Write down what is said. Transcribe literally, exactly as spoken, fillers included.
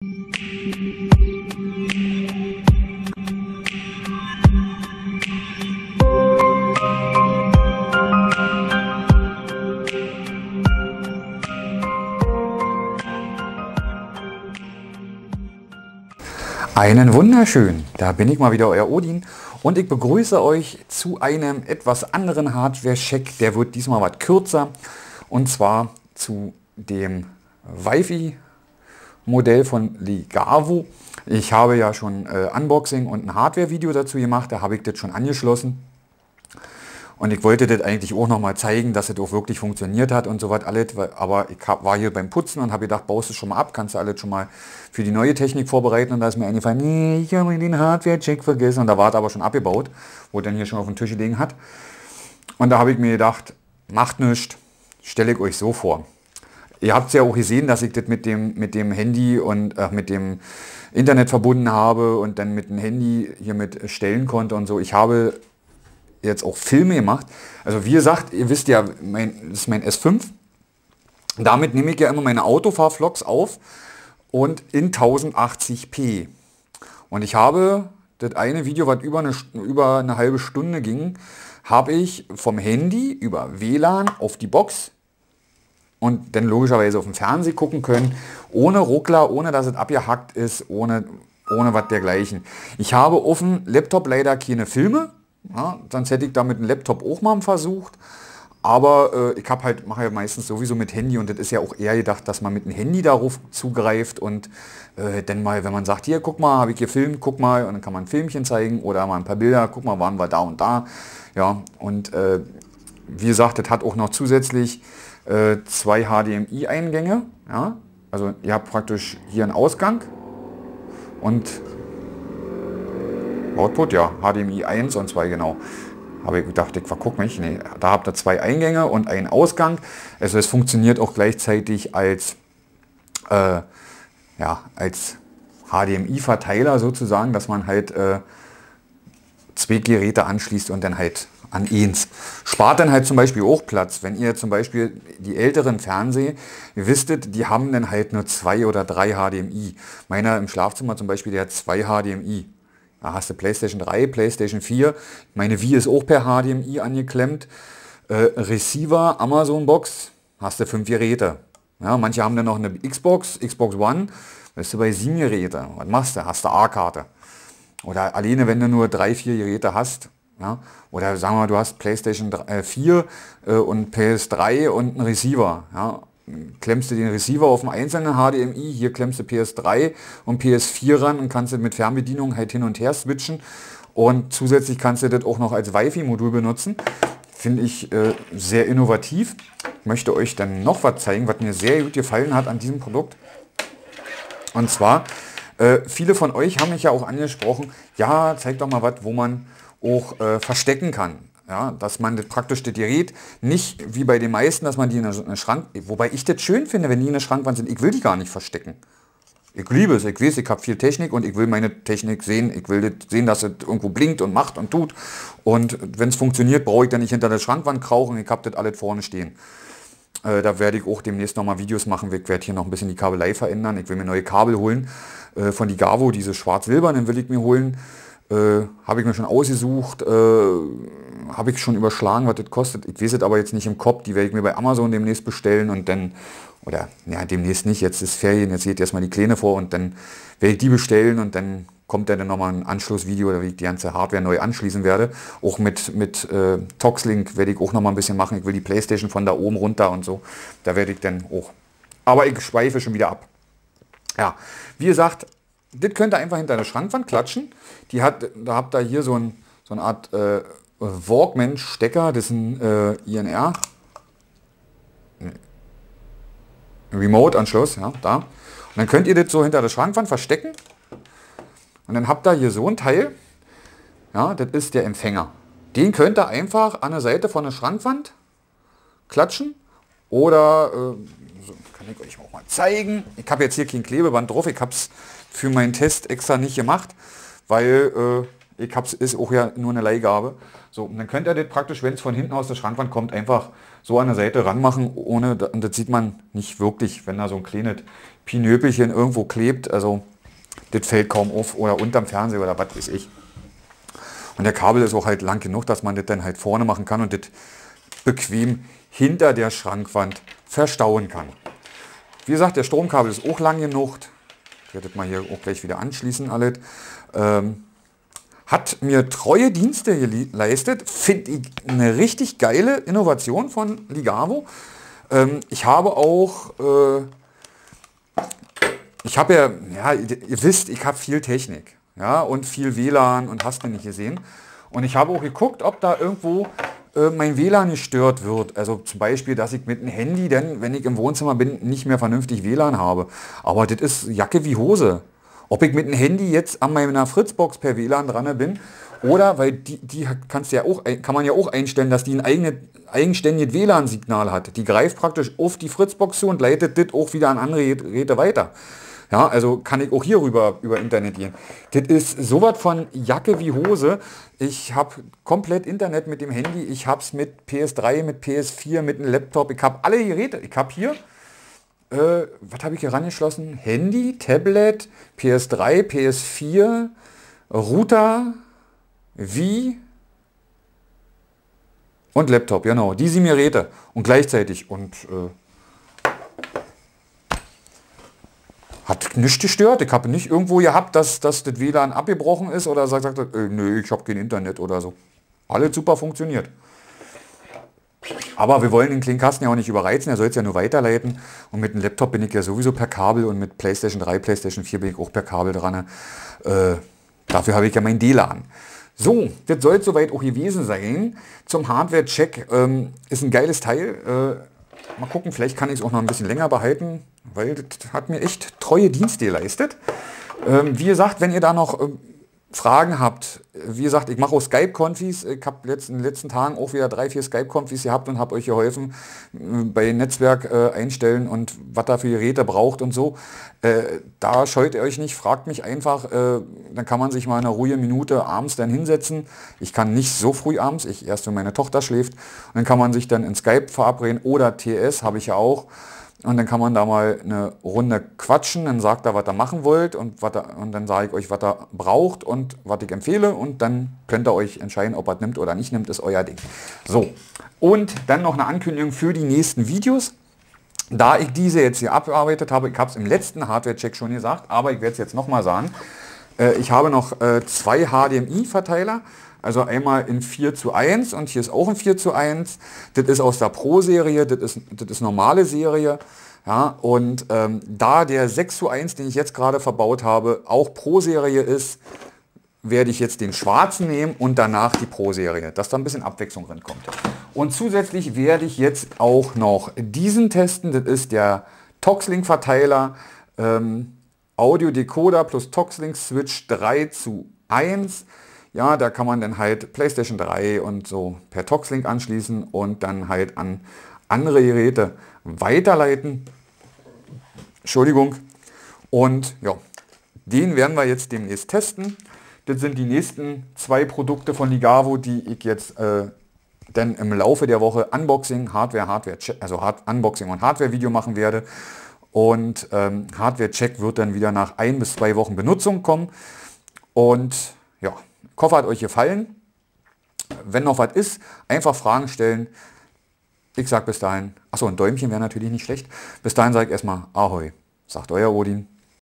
Einen wunderschönen, da bin ich mal wieder, euer Odin, und ich begrüße euch zu einem etwas anderen Hardware-Check. Der wird diesmal was kürzer, und zwar zu dem Wi-Fi-Modell von Ligavo. Ich habe ja schon äh, Unboxing und ein Hardware-Video dazu gemacht, da habe ich das schon angeschlossen. Und ich wollte das eigentlich auch noch mal zeigen, dass es auch wirklich funktioniert hat und so was alles. Aber ich hab, war hier beim Putzen und habe gedacht, baust du schon mal ab, kannst du alles schon mal für die neue Technik vorbereiten. Und da ist mir eingefallen, nee, ich habe den Hardware-Check vergessen. Und da war es aber schon abgebaut, wo es dann hier schon auf dem Tisch gelegen hat. Und da habe ich mir gedacht, macht nichts, stelle ich euch so vor. Ihr habt es ja auch gesehen, dass ich das mit dem, mit dem Handy und äh, mit dem Internet verbunden habe und dann mit dem Handy hier mit stellen konnte und so. Ich habe jetzt auch Filme gemacht. Also wie gesagt, ihr wisst ja, mein, das ist mein S fünf. Damit nehme ich ja immer meine Autofahr-Vlogs auf und in tausendachtzig p. Und ich habe das eine Video, was über eine, über eine halbe Stunde ging, habe ich vom Handy über W L A N auf die Box und dann logischerweise auf dem Fernsehen gucken können, ohne Ruckler, ohne dass es abgehackt ist, ohne, ohne was dergleichen. Ich habe auf dem Laptop leider keine Filme. Ja, sonst hätte ich da mit dem Laptop auch mal versucht, aber äh, ich habe halt, mache ja meistens sowieso mit Handy und das ist ja auch eher gedacht, dass man mit dem Handy darauf zugreift und äh, dann mal, wenn man sagt, hier guck mal, habe ich gefilmt, guck mal, und dann kann man ein Filmchen zeigen oder mal ein paar Bilder, guck mal, waren wir da und da, ja, und äh, wie gesagt, das hat auch noch zusätzlich äh, zwei H D M I-Eingänge, ja, also ihr habt praktisch hier einen Ausgang und Output, ja, H D M I eins und zwei, genau. Habe ich gedacht, ich verguck mich. Nee, da habt ihr zwei Eingänge und einen Ausgang. Also es funktioniert auch gleichzeitig als, äh, ja, als H D M I-Verteiler sozusagen, dass man halt äh, zwei Geräte anschließt und dann halt an eins. Spart dann halt zum Beispiel auch Platz. Wenn ihr zum Beispiel die älteren Fernseher, ihr wisstet, die haben dann halt nur zwei oder drei H D M I. Meiner im Schlafzimmer zum Beispiel, der hat zwei H D M I. Da hast du PlayStation drei, PlayStation vier, meine Wii ist auch per H D M I angeklemmt. Äh, Receiver, Amazon Box, hast du fünf Geräte. Ja, manche haben dann noch eine Xbox, Xbox One, bist du bei sieben Geräte. Was machst du? Hast du A-Karte. Oder alleine, wenn du nur drei, vier Geräte hast. Ja, oder sagen wir mal, du hast PlayStation vier äh, und P S drei und einen Receiver. Ja, klemmst du den Receiver auf dem einzelnen H D M I, hier klemmst du P S drei und P S vier ran und kannst du mit Fernbedienung halt hin und her switchen und zusätzlich kannst du das auch noch als Wi-Fi-Modul benutzen. Finde ich äh, sehr innovativ. Ich möchte euch dann noch was zeigen, was mir sehr gut gefallen hat an diesem Produkt. Und zwar, äh, viele von euch haben mich ja auch angesprochen, ja, zeig doch mal was, wo man auch äh, verstecken kann. Ja, dass man das praktisch das Gerät nicht wie bei den meisten, dass man die in einen Schrank, wobei ich das schön finde, wenn die in der Schrankwand sind, ich will die gar nicht verstecken. Ich liebe es, ich weiß, ich habe viel Technik und ich will meine Technik sehen, ich will das sehen, dass es irgendwo blinkt und macht und tut und wenn es funktioniert, brauche ich dann nicht hinter der Schrankwand krauchen, ich habe das alles vorne stehen. Äh, da werde ich auch demnächst nochmal Videos machen, ich werde hier noch ein bisschen die Kabelei verändern, ich will mir neue Kabel holen, äh, von Ligavo, diese schwarz-silbernen will ich mir holen. Äh, habe ich mir schon ausgesucht, äh, habe ich schon überschlagen, was das kostet. Ich weiß es aber jetzt nicht im Kopf, die werde ich mir bei Amazon demnächst bestellen und dann, oder ja, demnächst nicht, jetzt ist Ferien, jetzt seht ihr erstmal die Pläne vor und dann werde ich die bestellen und dann kommt dann nochmal ein Anschlussvideo, wie ich die ganze Hardware neu anschließen werde. Auch mit, mit äh, Toxlink werde ich auch nochmal ein bisschen machen. Ich will die Playstation von da oben runter und so. Da werde ich dann auch. Aber ich schweife schon wieder ab. Ja, wie gesagt, das könnt ihr einfach hinter der Schrankwand klatschen. Die hat, da habt ihr hier so, ein, so eine Art äh, Walkman-Stecker, das ist ein äh, I N R. Remote-Anschluss, ja, da. Und dann könnt ihr das so hinter der Schrankwand verstecken. Und dann habt ihr hier so ein Teil. Ja, das ist der Empfänger. Den könnt ihr einfach an der Seite von der Schrankwand klatschen. Oder, äh, so, kann ich euch auch mal zeigen. Ich habe jetzt hier kein Klebeband drauf. Ich habe es für meinen Test extra nicht gemacht, weil Ich hab's, ist auch ja nur eine Leihgabe. So, und dann könnt ihr das praktisch, wenn es von hinten aus der Schrankwand kommt, einfach so an der Seite ranmachen, ohne, und das sieht man nicht wirklich, wenn da so ein kleines Pinöpelchen irgendwo klebt. Also das fällt kaum auf oder unterm Fernseher oder was weiß ich. Und der Kabel ist auch halt lang genug, dass man das dann halt vorne machen kann und das bequem hinter der Schrankwand verstauen kann. Wie gesagt, der Stromkabel ist auch lang genug. Ich werde das mal hier auch gleich wieder anschließen alles. Ähm, hat mir treue Dienste geleistet. Finde ich eine richtig geile Innovation von Ligavo. Ähm, ich habe auch, äh, ich habe ja, ja, ihr wisst, ich habe viel Technik. Ja, und viel W L A N und hast du nicht gesehen. Und ich habe auch geguckt, ob da irgendwo äh, mein W L A N gestört wird. Also zum Beispiel, dass ich mit dem Handy, denn wenn ich im Wohnzimmer bin, nicht mehr vernünftig W L A N habe. Aber das ist Jacke wie Hose. Ob ich mit dem Handy jetzt an meiner Fritzbox per W L A N dran bin oder, weil die, die kannst ja auch, kann man ja auch einstellen, dass die ein eigene, eigenständiges W L A N-Signal hat. Die greift praktisch auf die Fritzbox zu und leitet das auch wieder an andere Geräte weiter. Ja, also kann ich auch hier rüber über Internet gehen. Das ist sowas von Jacke wie Hose. Ich habe komplett Internet mit dem Handy. Ich habe es mit P S drei, mit P S vier, mit einem Laptop. Ich habe alle Geräte. Ich habe hier, äh, was habe ich hier rangeschlossen? Handy, Tablet, P S drei, P S vier, Router, Wii und Laptop. Genau, die sieben Geräte. Und gleichzeitig. Und äh, hat nichts gestört. Ich habe nicht irgendwo gehabt, dass, dass das W L A N abgebrochen ist oder sagt, sagt äh, nö, ich habe kein Internet oder so. Alles super funktioniert. Aber wir wollen den kleinen Kasten ja auch nicht überreizen, er soll es ja nur weiterleiten. Und mit dem Laptop bin ich ja sowieso per Kabel und mit PlayStation drei, PlayStation vier bin ich auch per Kabel dran. Äh, dafür habe ich ja mein D L A N. So, das soll es soweit auch gewesen sein. Zum Hardware-Check ähm, ist ein geiles Teil. Äh, mal gucken, vielleicht kann ich es auch noch ein bisschen länger behalten, weil das hat mir echt treue Dienste geleistet. Ähm, wie gesagt, wenn ihr da noch ähm, Fragen habt, wie gesagt, ich mache auch Skype-Konfis. Ich habe in den letzten Tagen auch wieder drei, vier Skype-Konfis gehabt und habe euch geholfen äh, bei Netzwerk äh, einstellen und was da für Geräte braucht und so. Äh, da scheut ihr euch nicht, fragt mich einfach. Äh, dann kann man sich mal eine ruhige Minute abends dann hinsetzen. Ich kann nicht so früh abends, ich erst wenn meine Tochter schläft. Und dann kann man sich dann in Skype verabreden oder T S habe ich ja auch. Und dann kann man da mal eine Runde quatschen, dann sagt er, was ihr machen wollt und, was er, und dann sage ich euch, was er braucht und was ich empfehle und dann könnt ihr euch entscheiden, ob er es nimmt oder nicht nimmt, ist euer Ding. So, und dann noch eine Ankündigung für die nächsten Videos. Da ich diese jetzt hier abgearbeitet habe, ich habe es im letzten Hardware-Check schon gesagt, aber ich werde es jetzt nochmal sagen, äh, ich habe noch äh, zwei H D M I-Verteiler. Also einmal in vier zu eins und hier ist auch ein vier zu eins. Das ist aus der Pro-Serie, das ist, das ist normale Serie. Ja, und ähm, da der sechs zu eins, den ich jetzt gerade verbaut habe, auch Pro-Serie ist, werde ich jetzt den schwarzen nehmen und danach die Pro-Serie, dass da ein bisschen Abwechslung drin kommt. Und zusätzlich werde ich jetzt auch noch diesen testen. Das ist der Toxlink-Verteiler, ähm, Audio-Decoder plus Toxlink-Switch drei zu eins. Ja, da kann man dann halt PlayStation drei und so per Toxlink anschließen und dann halt an andere Geräte weiterleiten. Entschuldigung. Und ja, den werden wir jetzt demnächst testen. Das sind die nächsten zwei Produkte von Ligavo, die ich jetzt äh, dann im Laufe der Woche Unboxing, Hardware, Hardware, also Hard Unboxing und Hardware-Video machen werde. Und ähm, Hardware-Check wird dann wieder nach ein bis zwei Wochen Benutzung kommen. Und ja, ich hoffe, hat euch gefallen. Wenn noch was ist, einfach Fragen stellen. Ich sage bis dahin, achso, ein Däumchen wäre natürlich nicht schlecht. Bis dahin sage ich erstmal Ahoi, sagt euer Odin.